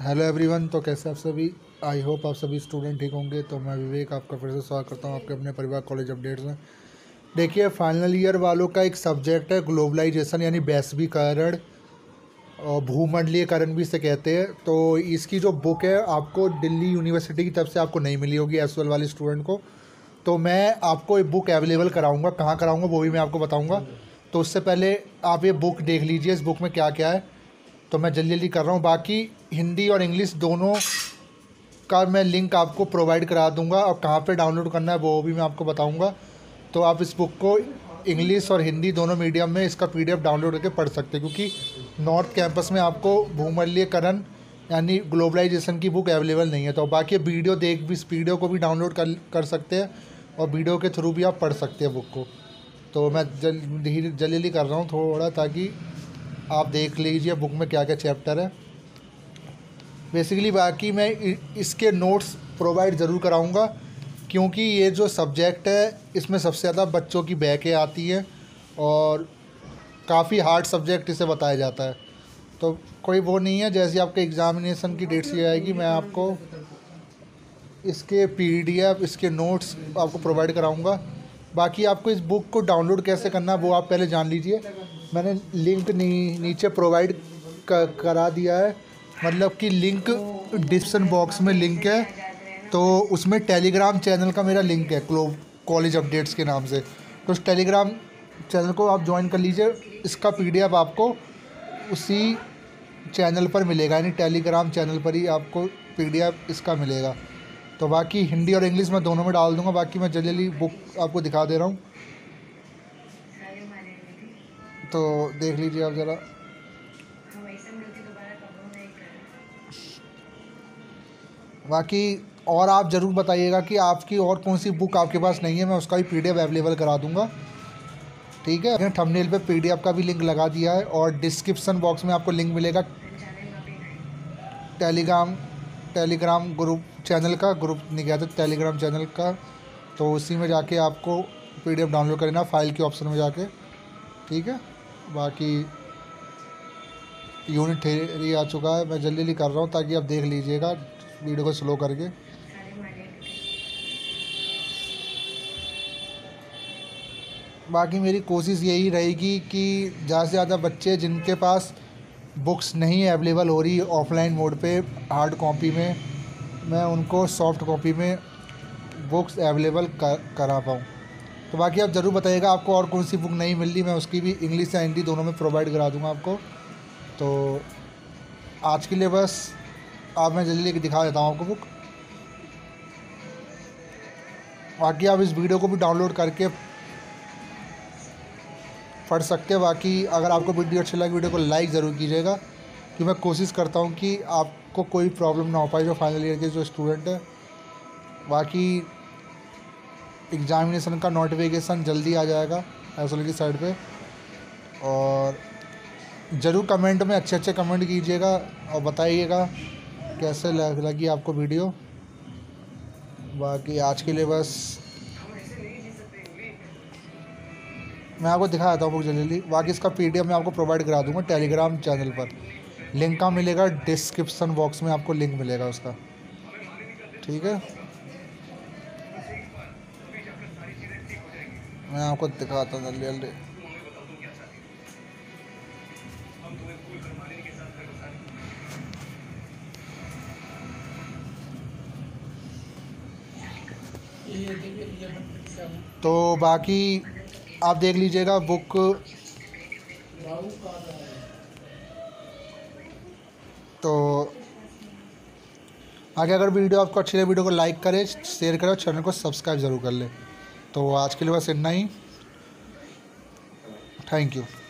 Hello everyone. तो कैसे आप सभी? आई होप आप सभी स्टूडेंट ठीक होंगे। तो मैं विवेक आपका फिर से स्वागत करता हूँ आपके अपने परिवार कॉलेज अपडेट्स में। देखिए, फाइनल ईयर वालों का एक सब्जेक्ट है ग्लोबलाइजेशन यानी वैश्वीकरण और भूमंडलीयकरण भी इसे कहते हैं। तो इसकी जो बुक है आपको दिल्ली यूनिवर्सिटी की तरफ से आपको नहीं मिली होगी एस वाले स्टूडेंट को। तो मैं आपको ये बुक अवेलेबल कराऊंगा, कहाँ कराऊंगा वो भी मैं आपको बताऊंगा। तो उससे पहले आप ये बुक देख लीजिए, इस बुक में क्या क्या है। तो मैं जल्दी जल्दी कर रहा हूँ। बाकी हिंदी और इंग्लिश दोनों का मैं लिंक आपको प्रोवाइड करा दूंगा और कहाँ पे डाउनलोड करना है वो भी मैं आपको बताऊंगा। तो आप इस बुक को इंग्लिश और हिंदी दोनों मीडियम में इसका पीडीएफ डाउनलोड करके पढ़ सकते हैं, क्योंकि नॉर्थ कैंपस में आपको भूमंडलीयकरण यानी ग्लोबलाइजेशन की बुक अवेलेबल नहीं है। तो बाकी वीडियो देख भी, इस वीडियो को भी डाउनलोड कर सकते हैं और वीडियो के थ्रू भी आप पढ़ सकते हैं बुक को। तो मैं जल्दी जल्दी कर रहा हूँ थोड़ा, ताकि आप देख लीजिए बुक में क्या क्या चैप्टर है। बेसिकली बाकी मैं इसके नोट्स प्रोवाइड ज़रूर कराऊंगा, क्योंकि ये जो सब्जेक्ट है इसमें सबसे ज़्यादा बच्चों की बैकें आती हैं और काफ़ी हार्ड सब्जेक्ट इसे बताया जाता है। तो कोई वो नहीं है, जैसे आपके एग्ज़ामिनेशन की डेट सी आएगी मैं आपको इसके पीडीएफ, इसके नोट्स आपको प्रोवाइड कराऊंगा। बाकी आपको इस बुक को डाउनलोड कैसे करना है वो आप पहले जान लीजिए। मैंने लिंक नीचे प्रोवाइड करा दिया है, मतलब कि लिंक डिस्क्रिप्शन बॉक्स में लिंक है। तो उसमें टेलीग्राम चैनल का मेरा लिंक है कॉलेज अपडेट्स के नाम से। तो उस टेलीग्राम चैनल को आप ज्वाइन कर लीजिए। इसका पीडीएफ आपको उसी चैनल पर मिलेगा, यानी टेलीग्राम चैनल पर ही आपको पीडीएफ इसका मिलेगा। तो बाकी हिंदी और इंग्लिश मैं दोनों में डाल दूंगा। बाकी मैं जल्दी बुक आपको दिखा दे रहा हूँ, तो देख लीजिए आप ज़रा। बाकी और आप ज़रूर बताइएगा कि आपकी और कौन सी बुक आपके पास नहीं है, मैं उसका भी पीडीएफ अवेलेबल करा दूंगा। ठीक है, थंबनेल पे पीडीएफ का भी लिंक लगा दिया है और डिस्क्रिप्शन बॉक्स में आपको लिंक मिलेगा टेलीग्राम ग्रुप चैनल का, ग्रुप नहीं कहते टेलीग्राम चैनल का। तो उसी में जाके आपको पीडीएफ डाउनलोड करना, फाइल के ऑप्शन में जाके। ठीक है, बाकी यूनिट थ्री आ चुका है, मैं जल्दी कर रहा हूँ ताकि आप देख लीजिएगा वीडियो को स्लो करके। बाकी मेरी कोशिश यही रहेगी कि ज़्यादा से ज़्यादा बच्चे जिनके पास बुक्स नहीं अवेलेबल हो रही ऑफलाइन मोड पे हार्ड कॉपी में, मैं उनको सॉफ्ट कॉपी में बुक्स अवेलेबल करा पाऊँ। तो बाकी आप ज़रूर बताइएगा आपको और कौन सी बुक नहीं मिल रही, मैं उसकी भी इंग्लिश या हिंदी दोनों में प्रोवाइड करा दूँगा आपको। तो आज के लिए बस आप, मैं जल्दी दिखा देता हूँ आपको बुक। बाकी आप इस वीडियो को भी डाउनलोड करके पढ़ सकते हैं। बाकी अगर आपको वीडियो अच्छी लगी, वीडियो को लाइक ज़रूर कीजिएगा, कि मैं कोशिश करता हूँ कि आपको कोई प्रॉब्लम ना हो पाए जो फाइनल ईयर के जो स्टूडेंट है। बाकी एग्ज़ामिनेशन का नोटिफिकेशन जल्दी आ जाएगा एसएल की साइड पे। और ज़रूर कमेंट में अच्छे कमेंट कीजिएगा और बताइएगा कैसे लगी आपको वीडियो। बाकी आज के लिए बस मैं आपको दिखा देता हूँ बुक जल्दी। बाकी इसका पीडीएफ मैं आपको प्रोवाइड करा दूँगा टेलीग्राम चैनल पर। लिंक का मिलेगा डिस्क्रिप्शन बॉक्स में, आपको लिंक मिलेगा उसका। ठीक है, मैं आपको दिखाता हूँ जल्दी जल्दी। तो बाकी आप देख लीजिएगा बुक। तो आगे अगर वीडियो आपको अच्छी लगे, वीडियो को लाइक करें, शेयर करें और चैनल को सब्सक्राइब ज़रूर कर लें। तो आज के लिए बस इतना ही। Thank you.